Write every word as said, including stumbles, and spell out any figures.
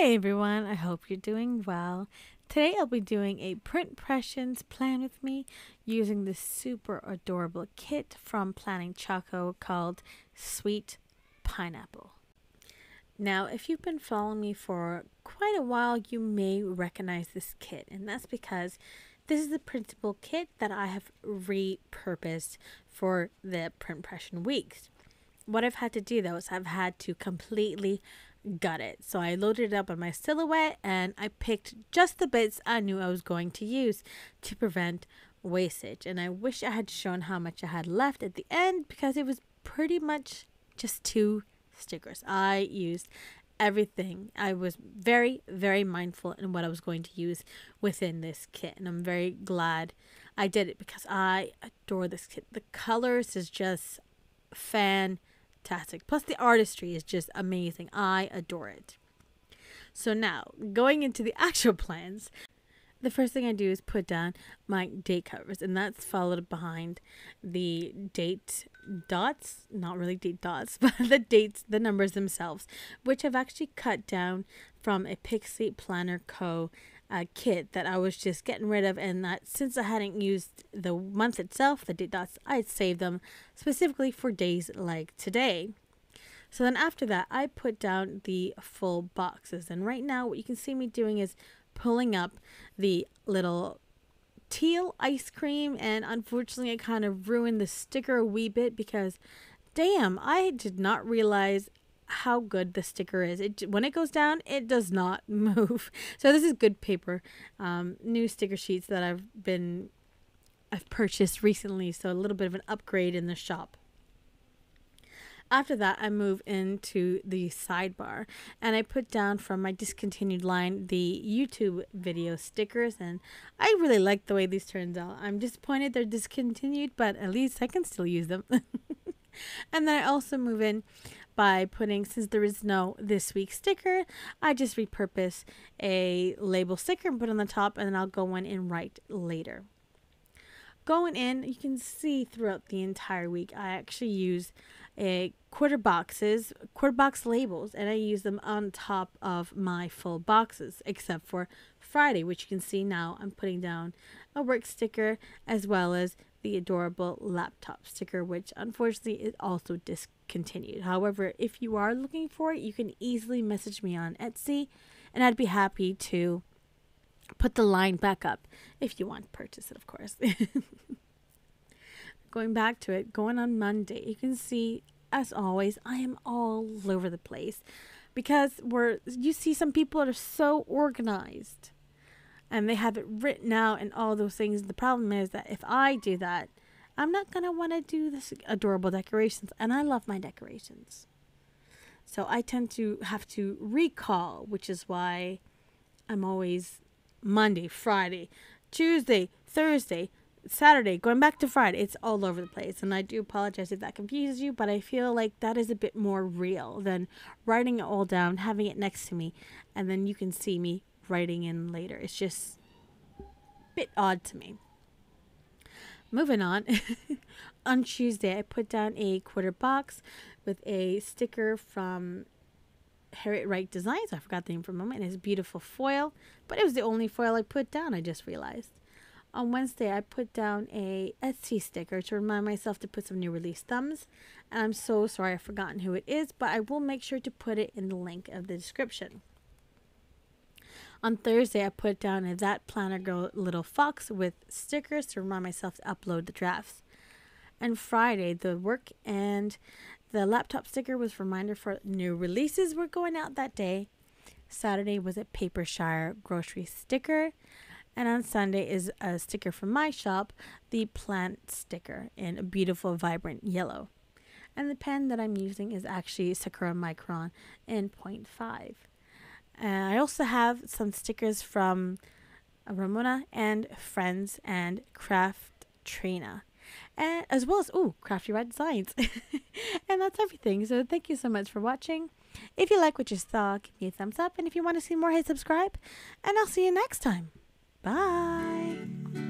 Hi everyone, I hope you're doing well. Today I'll be doing a print impressions plan with me using this super adorable kit from Planning Choco called Sweet Pineapple. Now, if you've been following me for quite a while, you may recognize this kit, and that's because this is the printable kit that I have repurposed for the print impression weeks. What I've had to do though is I've had to completely gut it. So I loaded it up on my Silhouette and I picked just the bits I knew I was going to use to prevent wastage. And I wish I had shown how much I had left at the end because it was pretty much just two stickers. I used everything. I was very, very mindful in what I was going to use within this kit. And I'm very glad I did it because I adore this kit. The colors is just fantastic. Fantastic. Plus the artistry is just amazing. I adore it. So now, going into the actual plans, the first thing I do is put down my date covers, and that's followed behind the date dots, not really date dots, but the dates, the numbers themselves, which I've actually cut down from a Pixie Planner Co. Uh, kit that I was just getting rid of, and that since I hadn't used the month itself, the date dots, I'd save them specifically for days like today. So then after that, I put down the full boxes, and right now what you can see me doing is pulling up the little teal ice cream, and unfortunately I kind of ruined the sticker a wee bit because damn, I did not realize how good the sticker is. It when it goes down, it does not move. So this is good paper, um, new sticker sheets that I've been I've purchased recently, so a little bit of an upgrade in the shop. After that, I move into the sidebar and I put down from my discontinued line the YouTube video stickers, and I really like the way these turns out. I'm disappointed they're discontinued, but at least I can still use them. And then I also move in by putting, since there is no this week sticker, I just repurpose a label sticker and put on the top, and then I'll go in and write later. Going in, you can see throughout the entire week, I actually use a quarter boxes, quarter box labels, and I use them on top of my full boxes, except for Friday, which you can see now I'm putting down a work sticker as well as the adorable laptop sticker, which unfortunately is also discontinued. However, if you are looking for it, you can easily message me on Etsy and I'd be happy to put the line back up if you want to purchase it, of course. Going back to it, going on Monday, you can see, as always, I am all over the place because we're you see some people that are so organized and they have it written out and all those things. The problem is that if I do that, I'm not going to want to do this adorable decorations, and I love my decorations. So I tend to have to recall, which is why I'm always Monday, Friday, Tuesday, Thursday, Saturday, going back to Friday. It's all over the place, and I do apologize if that confuses you, but I feel like that is a bit more real than writing it all down, having it next to me, and then you can see me writing in later. It's just a bit odd to me. Moving on. On Tuesday, I put down a quarter box with a sticker from Harriet Wright Designs. I forgot the name for a moment. It's beautiful foil, but it was the only foil I put down, I just realized. On Wednesday, I put down a Etsy sticker to remind myself to put some new release thumbs. And I'm so sorry I've forgotten who it is, but I will make sure to put it in the link of the description. On Thursday, I put down a That Planner Girl Little Fox with stickers to remind myself to upload the drafts. And Friday, the work and the laptop sticker was a reminder for new releases were going out that day. Saturday was a Papershire grocery sticker. And on Sunday is a sticker from my shop, the plant sticker in a beautiful vibrant yellow. And the pen that I'm using is actually Sakura Micron in point five. And I also have some stickers from Ramona and Friends and Craft Trina, and as well as oh Crafty Red Designs. And that's everything. So thank you so much for watching. If you like what you saw, give me a thumbs up, and if you want to see more, hit subscribe, and I'll see you next time. Bye.